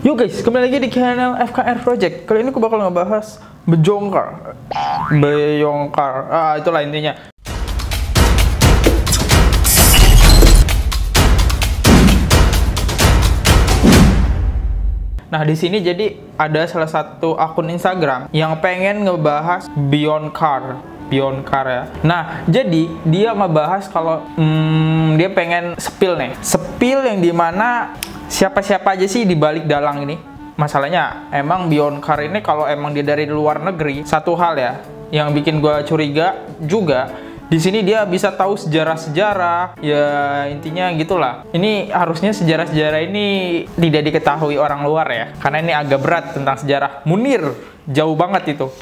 Yuk guys, kembali lagi di channel FKR Project. Kali ini aku bakal ngebahas bejongkar, itulah intinya. Nah, di sini jadi ada salah satu akun Instagram yang pengen ngebahas Beyond Car ya. Nah, jadi dia ngebahas kalau dia pengen spill yang dimana siapa-siapa aja sih di balik dalang ini. Masalahnya emang Beyond Car ini kalau emang dia dari luar negeri, satu hal ya yang bikin gue curiga juga, di sini dia bisa tahu sejarah-sejarah, ya intinya gitulah. Ini harusnya sejarah-sejarah ini tidak diketahui orang luar ya, karena ini agak berat tentang sejarah. Munir, jauh banget itu.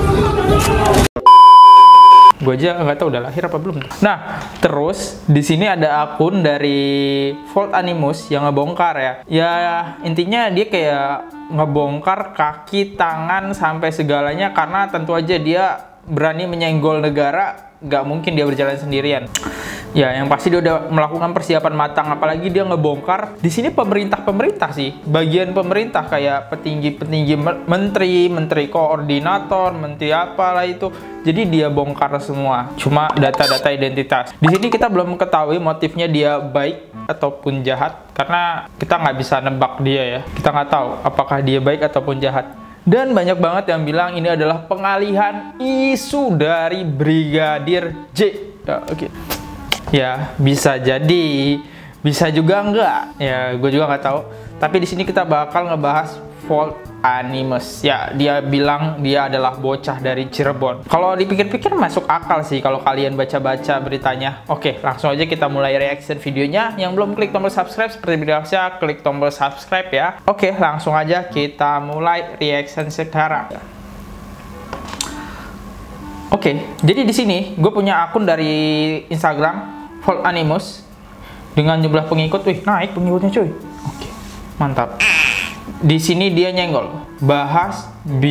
Gue aja nggak tahu udah lahir apa belum. Nah, terus di sini ada akun dari Volt Animus yang ngebongkar ya. Ya intinya dia kayak ngebongkar kaki, tangan sampai segalanya karena tentu aja dia berani menyenggol negara. Nggak mungkin dia berjalan sendirian. Ya, yang pasti dia udah melakukan persiapan matang, apalagi dia ngebongkar. Di sini pemerintah sih, bagian pemerintah kayak petinggi-petinggi menteri koordinator, menteri apalah itu. Jadi dia bongkar semua, cuma data-data identitas. Di sini kita belum ketahui motifnya dia baik ataupun jahat, karena kita nggak bisa nebak dia ya. Kita nggak tahu apakah dia baik ataupun jahat. Dan banyak banget yang bilang ini adalah pengalihan isu dari Brigadir J. Ya, oke. Ya, bisa jadi, bisa juga enggak. Ya, gue juga nggak tahu. Tapi di sini kita bakal ngebahas Volt Animus. Ya, dia bilang dia adalah bocah dari Cirebon. Kalau dipikir-pikir masuk akal sih kalau kalian baca-baca beritanya. Oke, langsung aja kita mulai reaction videonya. Yang belum klik tombol subscribe seperti biasa, klik tombol subscribe ya. Oke, langsung aja kita mulai reaction sekarang. Oke, jadi di sini gue punya akun dari Instagram Volt Animus dengan jumlah pengikut, wih naik pengikutnya cuy. Oke, mantap. Di sini dia nyenggol, bahas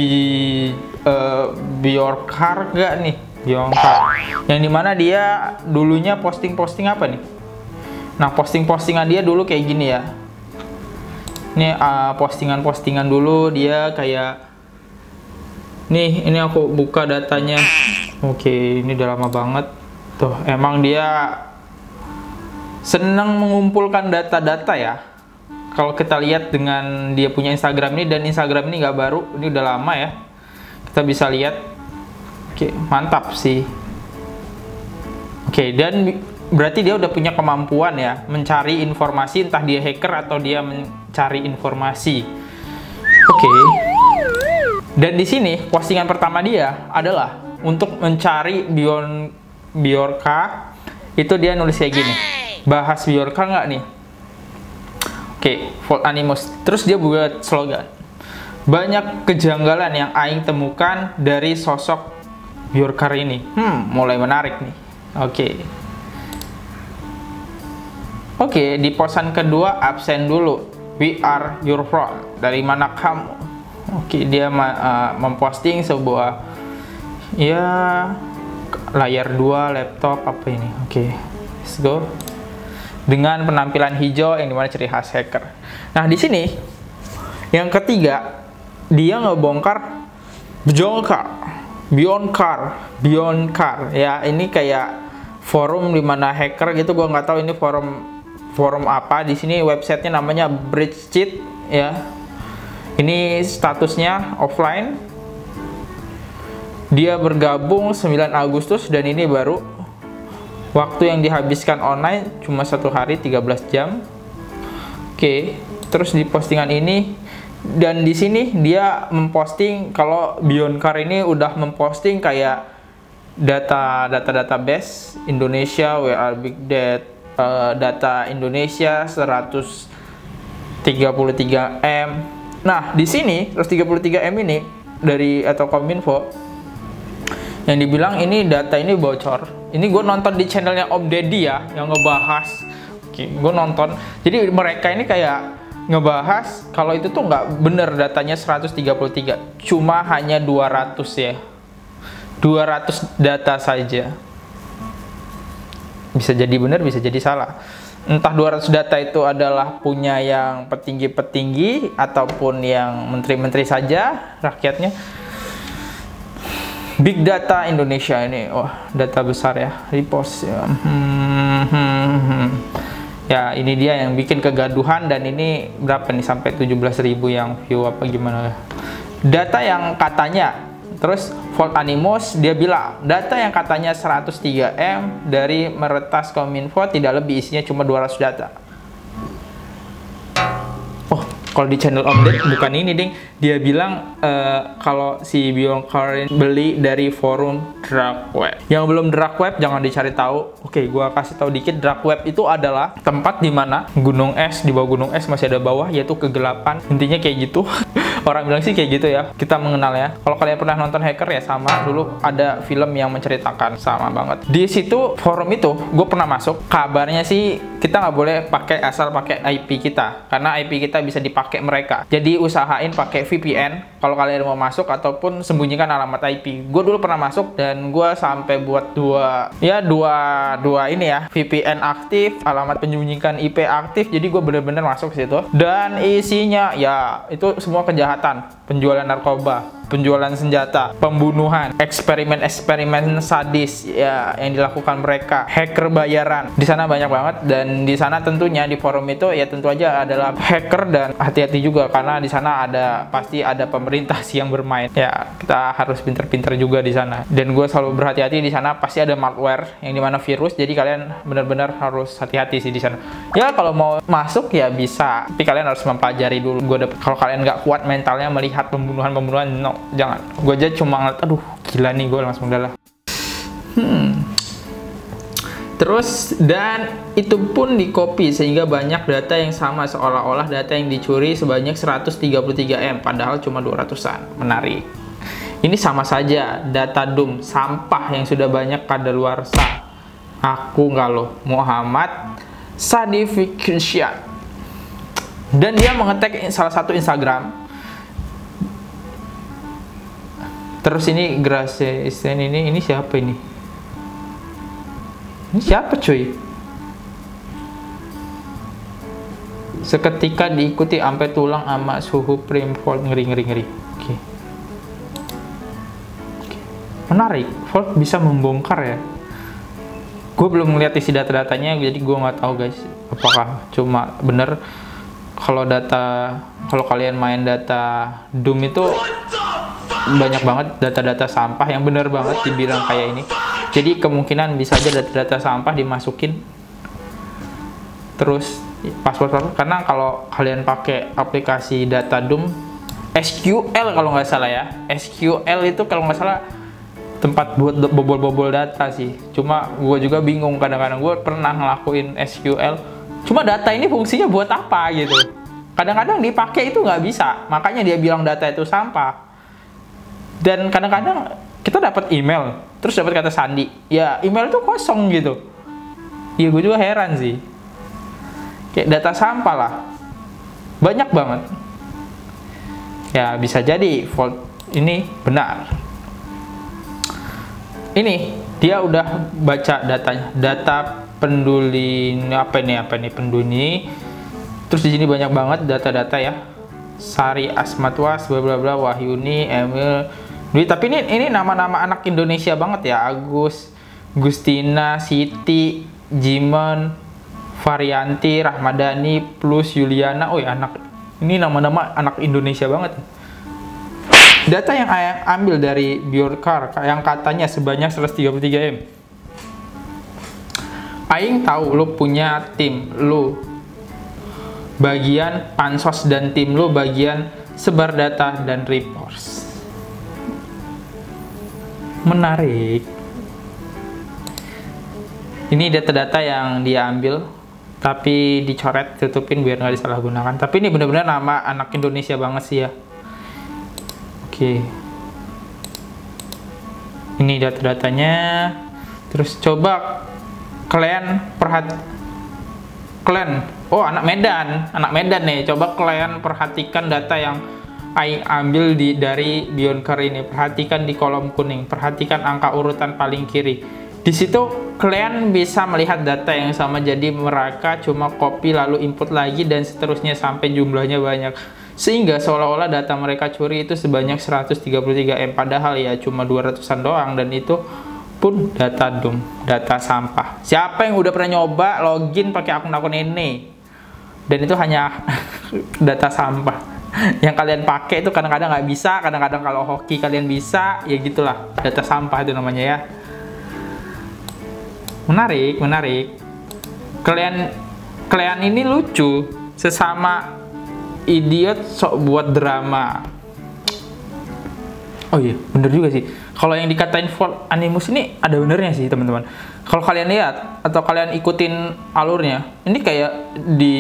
Bjorkar gak nih, Bjorkar. Yang dimana dia dulunya posting apa nih? Nah, postingan dia dulu kayak gini ya. Ini postingan dulu dia kayak, nih ini aku buka datanya. Oke, ini udah lama banget. Tuh, emang dia senang mengumpulkan data-data ya. Kalau kita lihat dengan dia punya Instagram ini, dan Instagram ini nggak baru, ini udah lama ya. Kita bisa lihat. Oke, mantap sih. Oke, dan berarti dia udah punya kemampuan ya mencari informasi, entah dia hacker atau dia mencari informasi. Oke. Dan di sini postingan pertama dia adalah untuk mencari Bjorka. Itu dia nulis kayak gini. Bahas Bjorka nggak nih? Oke, Volt Animus. Terus dia buat slogan. Banyak kejanggalan yang aing temukan dari sosok Bjorka ini. Mulai menarik nih. Oke, di posan kedua absen dulu. We are your friend. Dari mana kamu? Oke, dia memposting sebuah ya layar 2 laptop apa ini. Oke, let's go. Dengan penampilan hijau yang dimana ciri khas hacker. Nah, di sini yang ketiga dia ngebongkar Beyond Car. Ya, ini kayak forum dimana hacker gitu. Gua nggak tahu ini forum apa. Di sini websitenya namanya Bridget ya. Ini statusnya offline. Dia bergabung 9 Agustus dan ini baru. Waktu yang dihabiskan online cuma 1 hari 13 jam. Oke, terus di postingan ini dan di sini dia memposting kalau Beyond Car ini udah memposting kayak database Indonesia, where are big data Indonesia 133 M. Nah, di sini 133 M ini dari atau Kominfo yang dibilang ini data ini bocor. Ini gue nonton di channelnya Om Deddy ya, yang ngebahas. Oke, gue nonton. Jadi mereka ini kayak ngebahas kalau itu tuh nggak bener datanya 133. Cuma hanya 200 ya. 200 data saja. Bisa jadi bener, bisa jadi salah. Entah 200 data itu adalah punya yang petinggi-petinggi ataupun yang menteri-menteri saja rakyatnya. Big Data Indonesia ini, wah data besar ya, repost ya. Ya ini dia yang bikin kegaduhan, dan ini berapa nih sampai 17.000 yang view apa gimana ya. Data yang katanya, terus Volt Animus dia bilang data yang katanya 103 M dari meretas Kominfo tidak lebih, isinya cuma 200 data. Oh, kalau di channel Om Ded bukan ini ding, dia bilang kalau si Bionkar beli dari forum Dark Web. Yang belum Dark Web jangan dicari tahu. Oke, gua kasih tahu dikit. Dark Web itu adalah tempat di mana gunung es, di bawah gunung es masih ada bawah, yaitu kegelapan. Intinya kayak gitu. Orang bilang sih kayak gitu ya. Kita mengenal ya. Kalau kalian pernah nonton Hacker ya sama. Dulu ada film yang menceritakan, sama banget. Di situ forum itu gue pernah masuk. Kabarnya sih kita nggak boleh pakai asal pakai IP kita, karena IP kita bisa dipakai mereka. Jadi usahain pakai VPN kalau kalian mau masuk, ataupun sembunyikan alamat IP. Gue dulu pernah masuk dan gue sampai buat dua ini ya, VPN aktif, alamat penyembunyikan IP aktif. Jadi gue bener-bener masuk ke situ, dan isinya ya itu semua kejahatan, penjualan narkoba, penjualan senjata, pembunuhan, eksperimen-eksperimen sadis ya yang dilakukan mereka, hacker bayaran. Di sana banyak banget, dan di sana tentunya di forum itu ya tentu aja adalah hacker, dan hati-hati juga karena di sana pasti ada pemerintah sih yang bermain. Ya kita harus pinter-pinter juga di sana. Dan gue selalu berhati-hati di sana, pasti ada malware yang dimana virus. Jadi kalian benar-benar harus hati-hati sih di sana. Ya kalau mau masuk ya bisa, tapi kalian harus mempelajari dulu. Kalau kalian nggak kuat mentalnya melihat pembunuhan, no, jangan. Gue aja cuma ngeliat, aduh gila nih, gue langsung udahlah. Terus, dan itu pun di copy sehingga banyak data yang sama, seolah-olah data yang dicuri sebanyak 133 M padahal cuma 200-an. Menarik. Ini sama saja data DUM, sampah yang sudah banyak kadaluarsa. Aku nggak loh, Muhammad Sadifiksya. Dan dia mengetek salah satu Instagram. Terus ini Grace ini siapa ini? Ini siapa cuy? Seketika diikuti sampai tulang sama suhu Volt, ngeri. Oke. Menarik, Volt bisa membongkar ya. Gue belum ngeliat isi data-datanya, jadi gue nggak tahu guys, apakah cuma bener. Kalau kalian main data Doom itu banyak banget data-data sampah yang bener banget dibilang kayak ini. Jadi kemungkinan bisa aja data-data sampah dimasukin terus password, karena kalau kalian pakai aplikasi data Doom SQL kalau nggak salah ya, SQL itu kalau nggak salah tempat buat bobol-bobol data sih. Cuma gue juga bingung, kadang-kadang gue pernah ngelakuin SQL, cuma data ini fungsinya buat apa gitu. Kadang-kadang dipakai itu nggak bisa, makanya dia bilang data itu sampah. Dan kadang-kadang kita dapat email, terus dapat kata sandi, ya email itu kosong gitu. Ya gue juga heran sih. Kayak data sampah lah, banyak banget. Ya bisa jadi Volt ini benar. Ini dia udah baca datanya, data penduli apa ini penduli. Terus di sini banyak banget data-data ya. Sari Asmatwas, bla bla bla, Wahyuni, Emil. Tapi ini nama-nama anak Indonesia banget ya. Agus, Gustina, Siti, Jimen, Varianti, Rahmadani, plus Yuliana. Oh ya, ini nama-nama anak Indonesia banget. Data yang ambil dari Bionkar yang katanya sebanyak 133 M. Aing tahu lu punya tim, lu bagian pansos, dan tim lu bagian sebar data dan reports. Menarik. Ini data-data yang dia ambil tapi dicoret, tutupin biar nggak disalahgunakan. Tapi ini benar-benar nama anak Indonesia banget sih ya. Oke. Ini data-datanya. Terus coba kalian oh anak Medan nih. Coba kalian perhatikan data yang Aing ambil dari Bionkar ini. Perhatikan di kolom kuning, perhatikan angka urutan paling kiri. Di situ Klien bisa melihat data yang sama, jadi mereka cuma copy lalu input lagi dan seterusnya sampai jumlahnya banyak. Sehingga seolah-olah data mereka curi itu sebanyak 133 M, padahal ya cuma 200-an doang, dan itu pun data dump, data sampah. Siapa yang udah pernah nyoba login pakai akun-akun ini? Dan itu hanya data sampah. Yang kalian pakai itu kadang-kadang nggak bisa, kadang-kadang kalau hoki kalian bisa, ya gitulah. Data sampah itu namanya ya. Menarik, menarik. Kalian ini lucu, sesama idiot sok buat drama. Oh iya, bener juga sih. Kalau yang dikatain Volt Animus ini ada benernya sih teman-teman. Kalau kalian lihat atau kalian ikutin alurnya, ini kayak di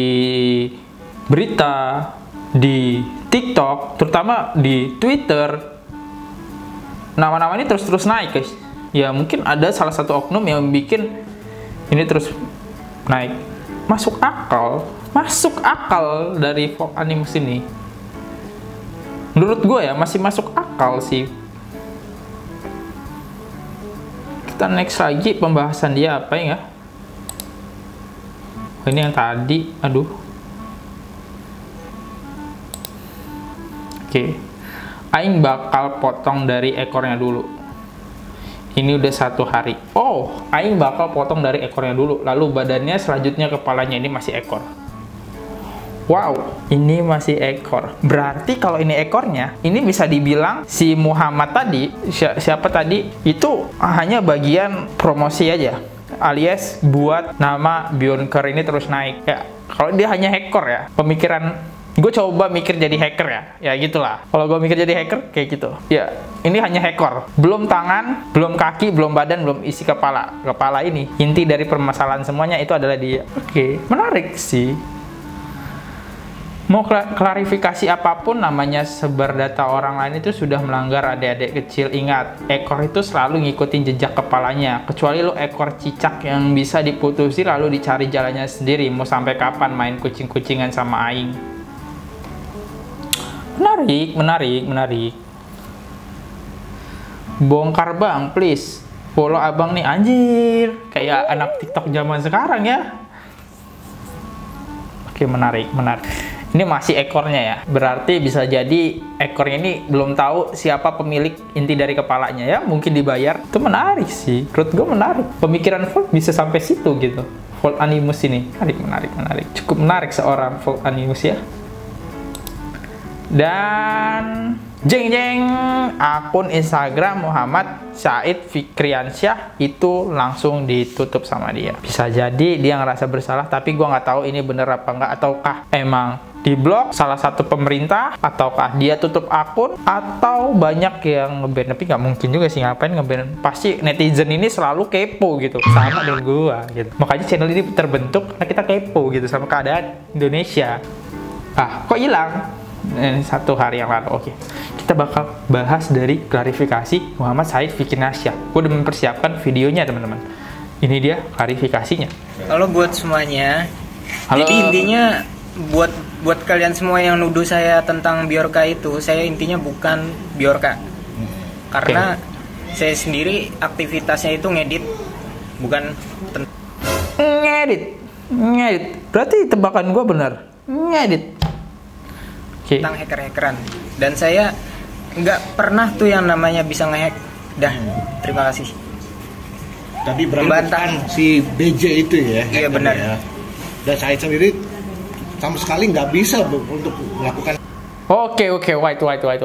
berita, di TikTok, terutama di Twitter, nama-nama ini terus-terus naik guys. Ya mungkin ada salah satu oknum yang bikin ini terus naik. Masuk akal dari Volt Animus ini. Menurut gue ya masih masuk akal sih. Kita next lagi pembahasan dia apa ya? Oh, ini yang tadi, aduh. Oke, Aing bakal potong dari ekornya dulu. Ini udah 1 hari. Oh, Aing bakal potong dari ekornya dulu. Lalu badannya, selanjutnya kepalanya, ini masih ekor. Wow, ini masih ekor. Berarti kalau ini ekornya, ini bisa dibilang si Muhammad tadi, siapa tadi, itu hanya bagian promosi aja. Alias buat nama Bionker ini terus naik. Ya, kalau dia hanya ekor ya, pemikiran gue coba mikir jadi hacker ya gitulah. Kalau gue mikir jadi hacker kayak gitu ya, ini hanya ekor, belum tangan, belum kaki, belum badan, belum isi kepala. Ini inti dari permasalahan semuanya itu adalah dia. Oke, menarik sih. Mau klarifikasi apapun, namanya sebar data orang lain itu sudah melanggar adik-adik kecil. Ingat, ekor itu selalu ngikutin jejak kepalanya. Kecuali lo ekor cicak yang bisa diputusi lalu dicari jalannya sendiri. Mau sampai kapan main kucing-kucingan sama Aing? Menarik. Bongkar bang, please. Follow abang nih, anjir. Kayak anak TikTok zaman sekarang ya. Oke, menarik. Ini masih ekornya ya. Berarti bisa jadi ekornya ini belum tahu siapa pemilik inti dari kepalanya ya. Mungkin dibayar. Itu menarik sih. Menurut gue menarik. Pemikiran Volt bisa sampai situ gitu. Volt Animus ini. Menarik. Cukup menarik seorang Volt Animus ya. Dan jeng akun Instagram Muhammad Said Fikriansyah itu langsung ditutup sama dia. Bisa jadi dia ngerasa bersalah, tapi gua nggak tahu ini bener apa enggak, ataukah emang diblok salah satu pemerintah, ataukah dia tutup akun, atau banyak yang nge-ban. Tapi nggak mungkin juga sih, ngapain nge-ban. Pasti netizen ini selalu kepo gitu, sama dengan gua gitu. Makanya channel ini terbentuk karena kita kepo gitu sama keadaan Indonesia. Kok hilang? Ini 1 hari yang lalu. Oke, kita bakal bahas dari klarifikasi Muhammad Said Fikriansyah. Gue udah mempersiapkan videonya teman-teman. Ini dia klarifikasinya. Halo buat semuanya. Halo. Jadi intinya buat kalian semua yang nuduh saya tentang Bjorka itu, saya intinya bukan Bjorka. Karena saya sendiri aktivitasnya itu ngedit, bukan ngedit. Berarti tebakan gue benar. Ngedit. Tentang hacker-hackeran. Dan saya nggak pernah tuh yang namanya bisa ngehack. Dah, terima kasih. Tadi berantah si BJ itu ya. Iya benar. Ya. Dan saya sendiri sama sekali nggak bisa untuk melakukan. Oke, wait.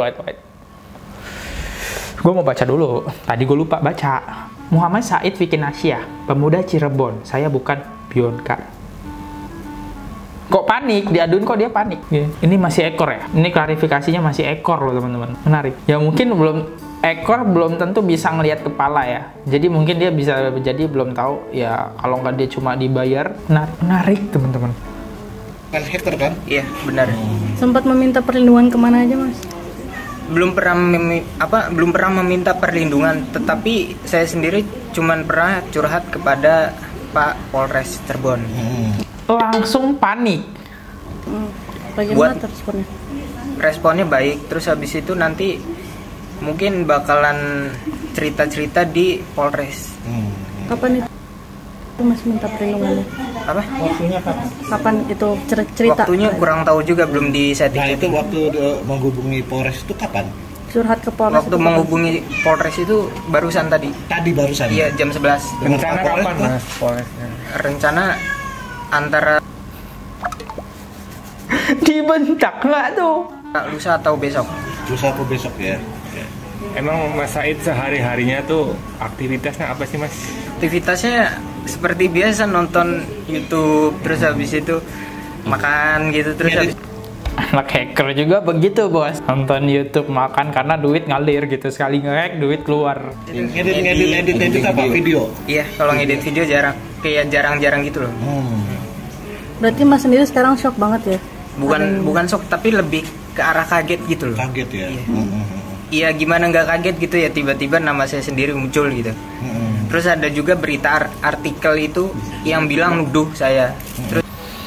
Gue mau baca dulu. Tadi gue lupa baca. Muhammad Said Fikriansyah, pemuda Cirebon. Saya bukan Bionka. Kok panik? Diaduin kok dia panik? Ini masih ekor ya? Ini klarifikasinya masih ekor loh teman-teman. Menarik. Ya mungkin belum tentu bisa ngelihat kepala ya. Jadi mungkin dia bisa jadi belum tahu ya, kalau nggak dia cuma dibayar. Menarik teman-teman. Kan hacker kan? Iya benar. Sempat meminta perlindungan kemana aja mas? Belum pernah meminta perlindungan, tetapi saya sendiri cuman pernah curhat kepada Pak Polres Cirebon. Langsung panik. Bagaimana responnya? Responnya baik. Terus habis itu nanti mungkin bakalan cerita-cerita di Polres. Kapan itu Mas minta perlindungannya? Apa? Waktunya kapan? Kapan itu cerita? Waktunya kurang tahu juga, belum di Nah setting. itu waktu menghubungi Polres itu kapan? Curhat ke Polres. Waktu itu kapan? menghubungi Polres itu barusan tadi. Tadi barusan. Iya, jam 11. Dengan Rencana Pak Polres kapan tuh? Mas Polresnya? Rencana antara Dibentak nggak tuh? lusa atau besok. Lusa apa besok ya? Ya. Emang Mas Said sehari-harinya tuh aktivitasnya apa sih Mas? Aktivitasnya seperti biasa, nonton YouTube, terus habis itu makan gitu, terus habis Anak hacker juga begitu bos, nonton YouTube makan karena duit ngalir gitu, sekali nge-hack duit keluar. Ngedit apa? Video? iya, kalau ngedit video jarang, kayak jarang-jarang gitu loh. Berarti Mas sendiri sekarang shock banget ya? Bukan shock, tapi lebih ke arah kaget gitu loh. Kaget ya? Iya. Iya, gimana nggak kaget gitu ya, tiba-tiba nama saya sendiri muncul gitu. Terus ada juga berita artikel itu yang bilang nuduh saya. Terus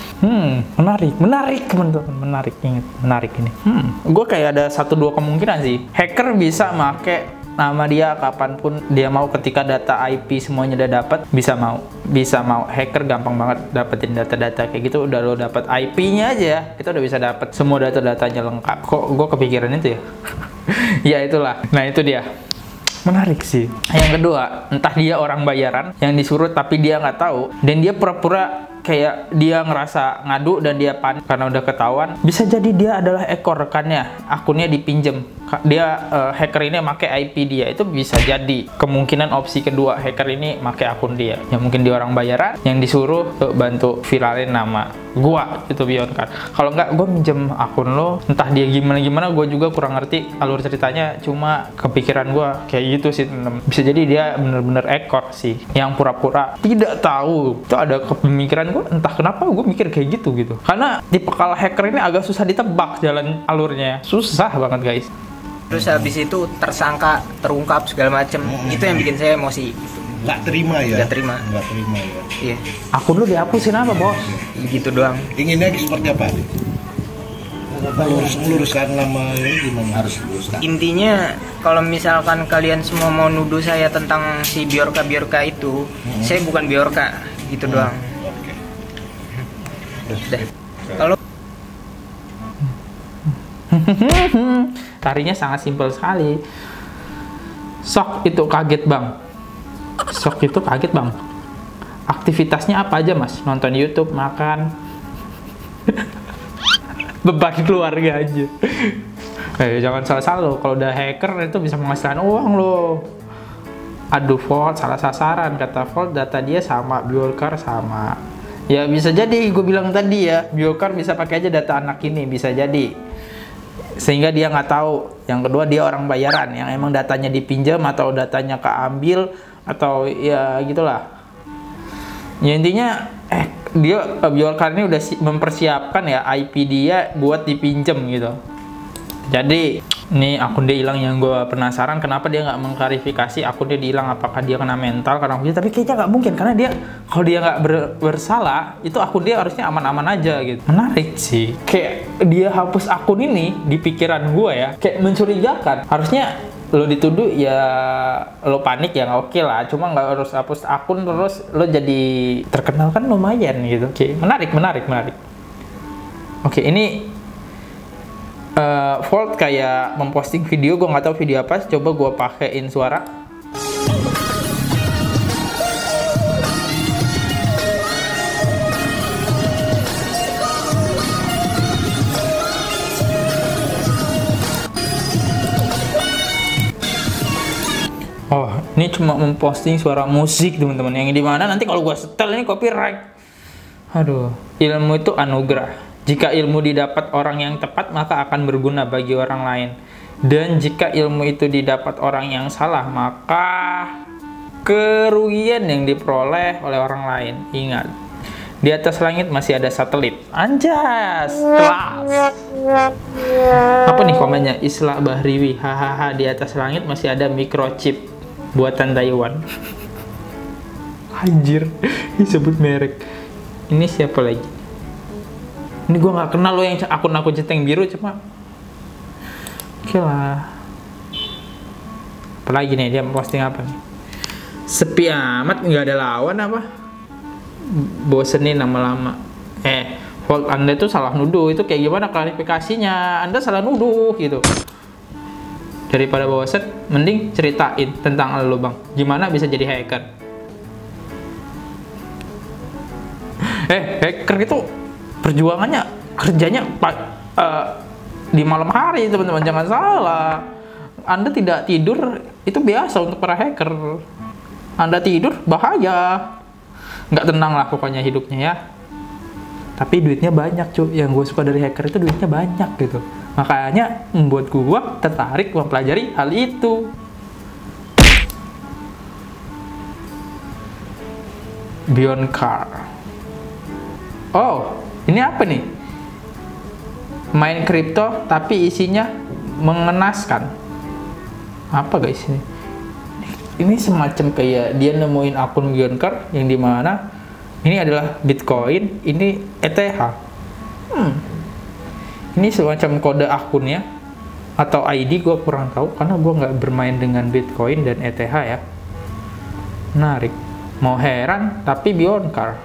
Menarik teman-teman, menarik ini. Gue kayak ada 1-2 kemungkinan sih. Hacker bisa make nama dia kapanpun dia mau, ketika data IP semuanya udah dapat, bisa mau. Hacker gampang banget dapetin data-data kayak gitu, udah lo dapat IP-nya aja, kita udah bisa dapat semua data-datanya lengkap. Kok gue kepikiran itu ya? Ya itulah. Nah itu dia. Menarik sih. Yang kedua, entah dia orang bayaran yang disuruh tapi dia nggak tahu, dan dia pura-pura kayak dia ngerasa ngadu dan dia panik karena udah ketahuan. Bisa jadi dia adalah ekor rekannya, akunnya dipinjem. Dia hacker ini pakai IP dia, itu bisa jadi kemungkinan opsi kedua, hacker ini pakai akun dia. Ya mungkin dia orang bayaran yang disuruh bantu viralin nama gua itu Bionkar. Kalau nggak, gue minjem akun lo, entah dia gimana gue juga kurang ngerti alur ceritanya, cuma kepikiran gue kayak gitu sih temen. Bisa jadi dia bener-bener ekor sih yang pura-pura tidak tahu. Itu ada pemikiran gue, entah kenapa gue mikir kayak gitu karena tipikal hacker ini agak susah ditebak jalan alurnya, susah banget guys. terus habis itu tersangka terungkap segala macem. Itu yang bikin saya emosi. Nggak terima ya? Nggak terima. Nggak terima ya? Iya, Akun lu dihapusin apa bos? begitu doang. Inginnya seperti apa? Meluruskan nama ini gimana? Harus luruskan. Intinya kalau misalkan kalian semua mau nuduh saya tentang si Bjorka itu, saya bukan Bjorka, gitu doang. Oke. Udah. Kalau Tarinya sangat simpel sekali. Sok itu kaget bang. Aktivitasnya apa aja mas? Nonton YouTube, makan. Beban keluarga aja. Jangan salah-salah lo. Kalau udah hacker itu bisa menghasilkan uang lo. Aduh Volt, salah sasaran. Kata Volt data dia sama, Bjorkar sama. Ya bisa jadi, gue bilang tadi ya, Bjorkar bisa pakai aja data anak ini, bisa jadi. Sehingga dia nggak tahu. Yang kedua, dia orang bayaran yang emang datanya dipinjam atau datanya keambil atau ya gitulah. Ya intinya dia Bjorkar ini udah mempersiapkan ya IP dia buat dipinjam gitu. Jadi ini akun dia hilang, yang gue penasaran kenapa dia nggak mengklarifikasi akun dia hilang, apakah dia kena mental karena aku, tapi kayaknya nggak mungkin karena dia kalau dia nggak bersalah itu akun dia harusnya aman-aman aja gitu. Menarik sih, kayak dia hapus akun ini di pikiran gue ya kayak mencurigakan. Harusnya lo dituduh ya lo panik ya nggak oke lah, cuma nggak harus hapus akun terus lo jadi terkenal kan lumayan gitu. Oke, menarik. Oke, ini Volt kayak memposting video, gue nggak tahu video apa, coba gue pakein suara. Oh, ini cuma memposting suara musik teman-teman, yang dimana nanti kalau gue setel ini copyright. Aduh, ilmu itu anugerah. Jika ilmu didapat orang yang tepat, maka akan berguna bagi orang lain. Dan jika ilmu itu didapat orang yang salah, maka kerugian yang diperoleh oleh orang lain. Ingat, di atas langit masih ada satelit. Anjas, kelas. Apa nih komennya? Islah Bahriwi, hahaha, di atas langit masih ada microchip buatan Taiwan. Anjir, disebut merek. Ini siapa lagi? Ini gue nggak kenal lo yang akun centeng biru, cuma oke lah. Apalagi nih dia posting apa nih? Sepi amat, nggak ada lawan apa? Bosenin lama-lama. Volt Anda itu salah nuduh. Itu kayak gimana klarifikasinya? Anda salah nuduh gitu. Daripada bosen, mending ceritain tentang lo bang. Gimana bisa jadi hacker? Hacker itu perjuangannya, kerjanya di malam hari teman-teman. Jangan salah. Anda tidak tidur itu biasa untuk para hacker. Anda tidur bahaya. Nggak tenang lah pokoknya hidupnya ya. Tapi duitnya banyak cuy. Yang gue suka dari hacker itu duitnya banyak gitu. Makanya membuat gue tertarik mempelajari hal itu. Beyond Car. Oh, ini apa nih? Main kripto tapi isinya mengenaskan. Apa guys ini? Ini semacam kayak dia nemuin akun Beyond Car yang dimana ini adalah Bitcoin, ini ETH. Ini semacam kode akunnya atau ID, gue kurang tahu karena gue nggak bermain dengan Bitcoin dan ETH ya. Menarik. Mau heran tapi Beyond Car.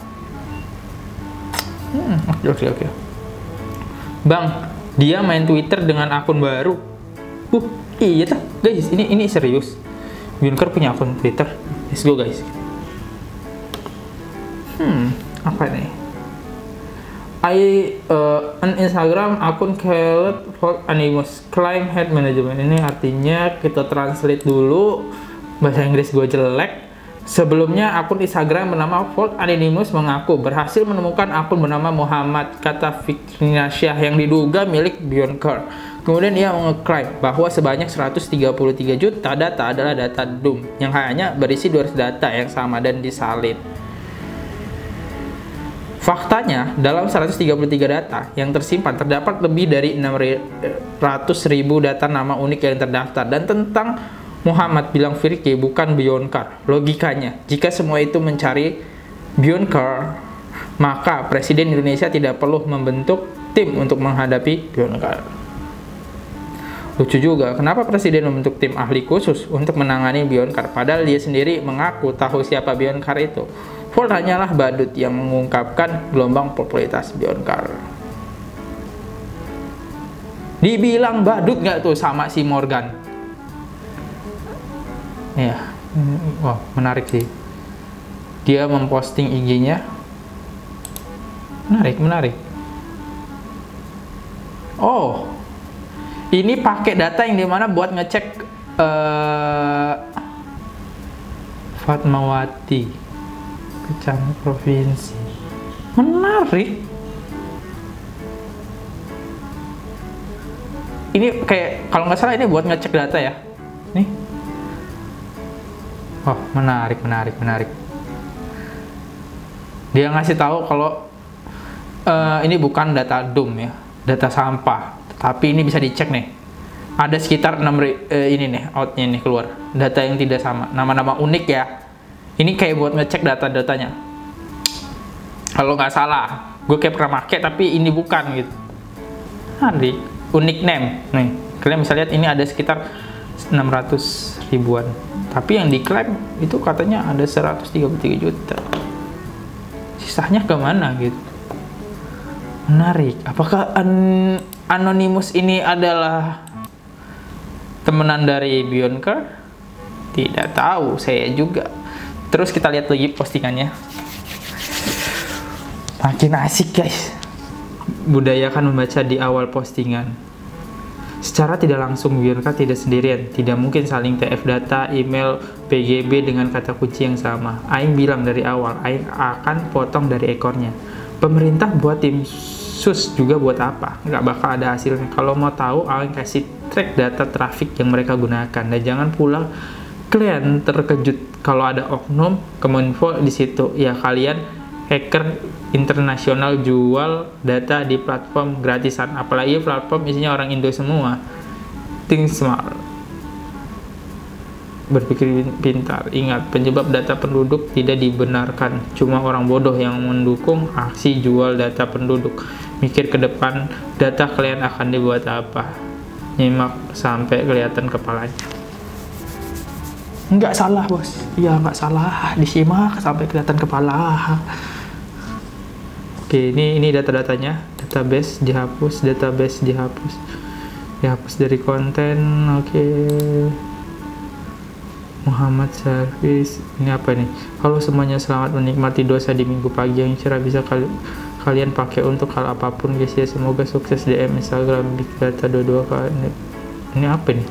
Oke. Bang, dia main Twitter dengan akun baru. Iya tuh guys, ini serius. Beyond Car punya akun Twitter. Let's go guys. Apa nih? An Instagram akun called Volt Anonymous Claim Head Management. Ini artinya kita translate dulu, bahasa Inggris gue jelek. Sebelumnya akun Instagram bernama Volt Anonymous mengaku berhasil menemukan akun bernama Muhammad kata Fikriansyah yang diduga milik Beyond Car. Kemudian ia mengklaim bahwa sebanyak 133 juta data adalah data DOM yang hanya berisi 200 data yang sama dan disalin. Faktanya, dalam 133 data yang tersimpan terdapat lebih dari 600.000 data nama unik yang terdaftar. Dan tentang Muhammad bilang Firki bukan Beyond Car. Logikanya, jika semua itu mencari Beyond Car, maka Presiden Indonesia tidak perlu membentuk tim untuk menghadapi Beyond Car. Lucu juga, kenapa Presiden membentuk tim ahli khusus untuk menangani Beyond Car, padahal dia sendiri mengaku tahu siapa Beyond Car itu. Volt hanyalah badut yang mengungkapkan gelombang popularitas Beyond Car. Dibilang badut nggak tuh sama si Morgan? Ya, wah menarik sih. Dia memposting IG-nya. Menarik. Oh, ini pakai data yang dimana buat ngecek Fatmawati. Kecamatan provinsi. Menarik. Ini kayak kalau nggak salah ini buat ngecek data ya. Nih. Oh, menarik. Dia ngasih tahu kalau ini bukan data DOM ya, data sampah. Tapi ini bisa dicek nih. Ada sekitar 6 ini nih outnya nih keluar. Data yang tidak sama, nama-nama unik ya. Ini kayak buat ngecek data-datanya. Kalau nggak salah, gue kayak pernah pakai tapi ini bukan gitu. Di unique name. Nih, kalian bisa lihat ini ada sekitar 600 ribuan. Tapi yang diklaim itu katanya ada 133 juta. Sisanya kemana gitu? Menarik. Apakah Anonymous ini adalah temenan dari Beyond Car? Tidak tahu, saya juga. Terus kita lihat lagi postingannya. Makin asik guys. Budayakan membaca di awal postingan. Secara tidak langsung Beyond Car tidak sendirian. Tidak mungkin saling TF data, email, PGB dengan kata kunci yang sama. Aing bilang dari awal, Aing akan potong dari ekornya. Pemerintah buat tim sus juga buat apa? Nggak bakal ada hasilnya. Kalau mau tahu, Aing kasih track data traffic yang mereka gunakan. Dan jangan pula kalian terkejut kalau ada oknum Kominfo di situ. Ya kalian hacker internasional jual data di platform gratisan, apalagi platform isinya orang Indo semua. Think smart, berpikir pintar. Ingat, penyebab data penduduk tidak dibenarkan. Cuma orang bodoh yang mendukung aksi jual data penduduk. Mikir ke depan, data kalian akan dibuat apa? Nyimak sampai kelihatan kepalanya. Nggak salah bos, iya nggak salah, disimak sampai kelihatan kepala. Oke, ini data-datanya, database dihapus dari konten. Oke, Muhammad Service, ini apa nih? Halo semuanya, selamat menikmati dosa di minggu pagi yang cerah, bisa kalian pakai untuk hal apapun guys ya. Semoga sukses DM Instagram Big Data 22 kali. Ini apa nih?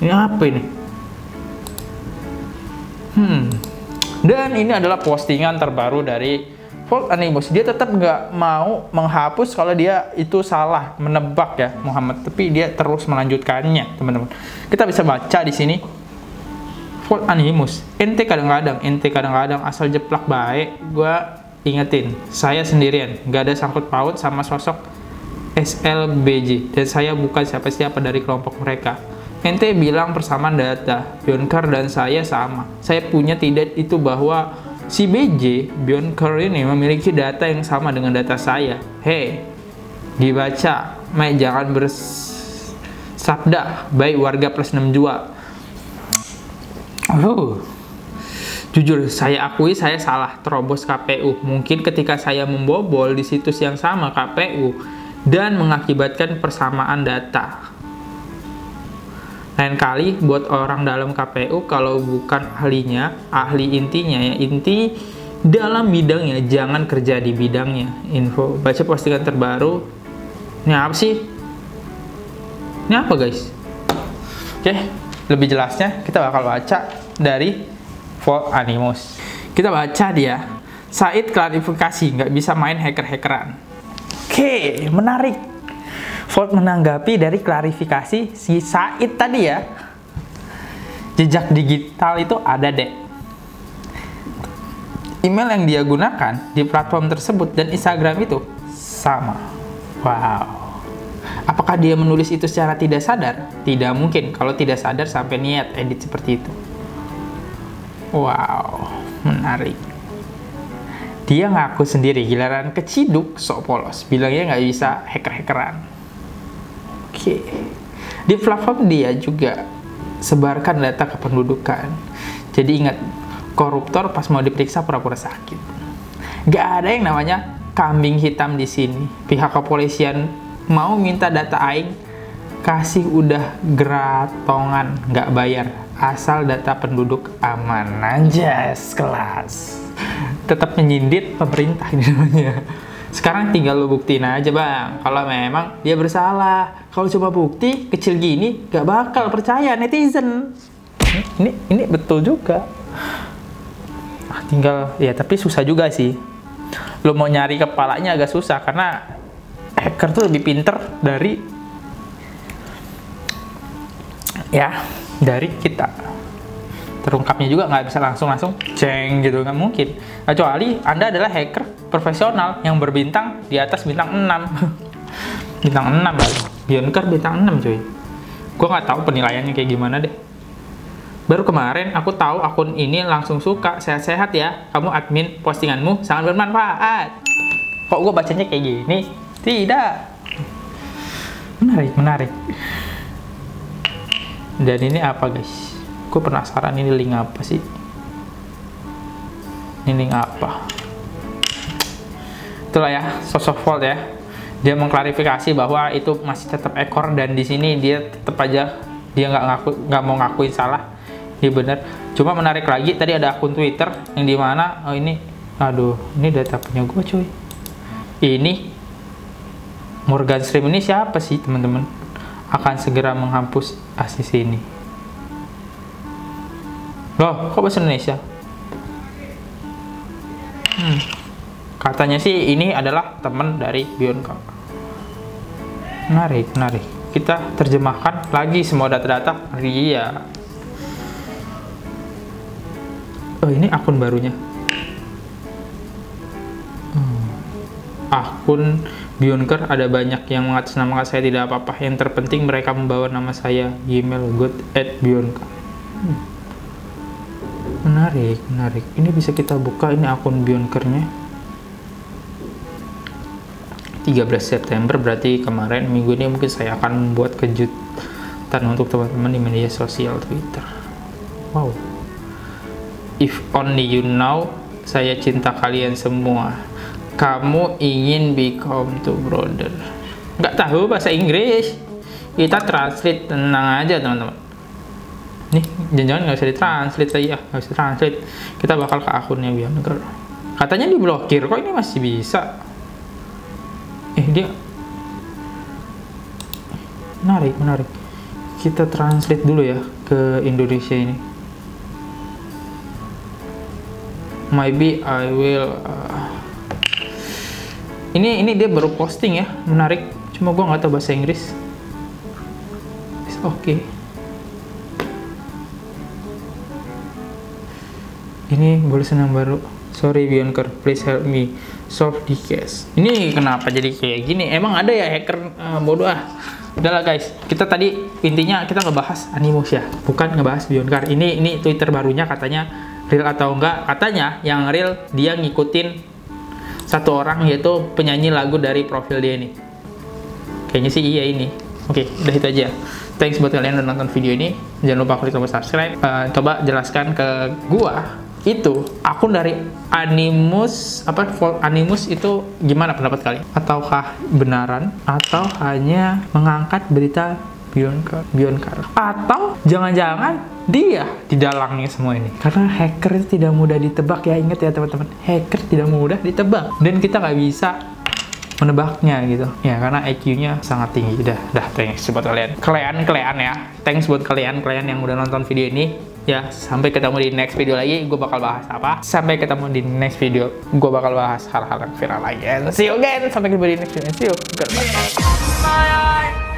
Dan ini adalah postingan terbaru dari Volt Animus. Dia tetap nggak mau menghapus kalau dia itu salah menebak ya Muhammad, tapi dia terus melanjutkannya teman-teman. Kita bisa baca di sini Volt Animus. Ente kadang-kadang asal jeplak baik. Gua ingetin, saya sendirian, nggak ada sangkut paut sama sosok SLBJ, dan saya bukan siapa-siapa dari kelompok mereka. Ente bilang persamaan data, Bionkar dan saya sama. Saya punya tidak itu bahwa si BJ, Bionkar ini memiliki data yang sama dengan data saya. Hei, dibaca, jangan bersabda, baik warga plus 62. Jujur, saya akui saya salah terobos KPU. Mungkin ketika saya membobol di situs yang sama KPU dan mengakibatkan persamaan data. Lain kali buat orang dalam KPU kalau bukan ahlinya, ahli intinya ya, inti dalam bidangnya, jangan kerja di bidangnya. Info, baca postingan terbaru. Ini apa sih? Ini apa guys? Oke, lebih jelasnya kita bakal baca dari Volt Animus. Kita baca dia. Said klarifikasi, nggak bisa main hacker-hackeran. Oke, menarik. Volt menanggapi dari klarifikasi si Said tadi ya. Jejak digital itu ada deh. Email yang dia gunakan di platform tersebut dan Instagram itu sama. Wow. Apakah dia menulis itu secara tidak sadar? Tidak mungkin kalau tidak sadar sampai niat edit seperti itu. Wow, menarik. Dia ngaku sendiri, giliran keciduk sok polos, bilangnya nggak bisa hacker-hackeran. Oke. Di platform dia juga sebarkan data kependudukan. Jadi ingat, koruptor pas mau diperiksa pura-pura sakit. Gak ada yang namanya kambing hitam di sini. Pihak kepolisian mau minta data aing, kasih udah geratongan, nggak bayar. Asal data penduduk aman aja, kelas. Tetap menyindir pemerintah ini namanya. Sekarang tinggal lo buktiin aja bang, kalau memang dia bersalah. Kalau cuma bukti kecil gini, gak bakal percaya netizen. Ini betul juga. Tinggal ya, tapi susah juga sih. Lo mau nyari kepalanya agak susah karena hacker tuh lebih pinter dari kita. Terungkapnya juga nggak bisa langsung ceng gitu, nggak mungkin. Kecuali Anda adalah hacker profesional yang berbintang di atas bintang 6. Bintang 6 kali. Bionkar bintang 6 cuy. Gue nggak tahu penilaiannya kayak gimana deh. Baru kemarin aku tahu akun ini, langsung suka. Sehat-sehat ya, kamu admin, postinganmu sangat bermanfaat. Kok gue bacanya kayak gini? Tidak. Menarik. Dan ini apa guys? Gue penasaran ini link apa sih? Ini link apa? Itulah ya, sosok Volt ya. Dia mengklarifikasi bahwa itu masih tetap ekor, dan di sini dia tetap aja dia nggak mau ngakuin salah. Iya benar. Cuma menarik lagi, tadi ada akun Twitter yang dimana ini data punya gue cuy. Ini Morgan Stream ini siapa sih teman-teman? Akan segera menghapus ACC ini. Loh, kok bahasa Indonesia? Katanya sih ini adalah teman dari Bionkar. Menarik. Kita terjemahkan lagi semua data-data. Iya. Oh, ini akun barunya. Akun Bionkar ada banyak yang mengatasnamakan saya, tidak apa-apa. Yang terpenting mereka membawa nama saya, Gmail good@bionkar. Menarik. Ini bisa kita buka, ini akun Bionkarnya. 13 September berarti kemarin, minggu ini mungkin saya akan membuat kejutan untuk teman-teman di media sosial Twitter. Wow. If only you know, saya cinta kalian semua. Kamu ingin become two brother. Nggak tahu bahasa Inggris. Kita translate, tenang aja teman-teman. Nih, jangan-jangan nggak bisa ditranslate lagi ya, nggak bisa translate. Kita bakal ke akunnya Bionkar. Katanya diblokir, kok ini masih bisa? Dia menarik. Kita translate dulu ya ke Indonesia ini. Maybe I will. Ini dia baru posting ya, menarik. Cuma gua nggak tahu bahasa Inggris. Oke. Ini boleh senang baru. Sorry Bionkar, please help me solve the case. Ini kenapa jadi kayak gini? Emang ada ya hacker bodoh ah? Udahlah guys, kita tadi intinya kita ngebahas Animus ya, bukan ngebahas Bionkar. Ini Twitter barunya, katanya real atau enggak? Katanya yang real dia ngikutin satu orang, yaitu penyanyi lagu dari profil dia ini. Kayaknya sih iya ini. Oke, udah itu aja. Thanks buat kalian udah nonton video ini. Jangan lupa klik tombol subscribe. Coba jelaskan ke gua itu akun dari Animus, Volt Animus itu gimana pendapat kalian? Ataukah benaran atau hanya mengangkat berita Bionkar? Atau jangan-jangan dia di dalangnya semua ini? Karena hacker itu tidak mudah ditebak ya, ingat ya teman-teman. Hacker tidak mudah ditebak dan kita nggak bisa menebaknya gitu ya, karena IQ-nya sangat tinggi. Dah thanks buat kalian ya, thanks buat kalian yang udah nonton video ini ya. Sampai ketemu di next video lagi, gue bakal bahas apa. Sampai ketemu di next video, gue bakal bahas hal-hal yang viral lagi. And see you again, sampai ketemu di next video. See you, goodbye.